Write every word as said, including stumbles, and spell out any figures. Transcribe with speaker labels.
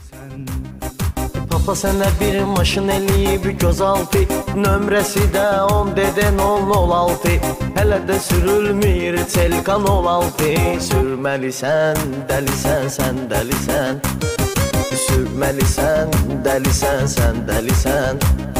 Speaker 1: Papa sənə bir maşın eləyib gözaltı, nömrəsi də on deden on on altı. Hələ də sürülmür Çelkan on altı. Sürməlisən, dəlisən, sən dəlisən. Sürməlisən, dəlisən, sən dəlisən.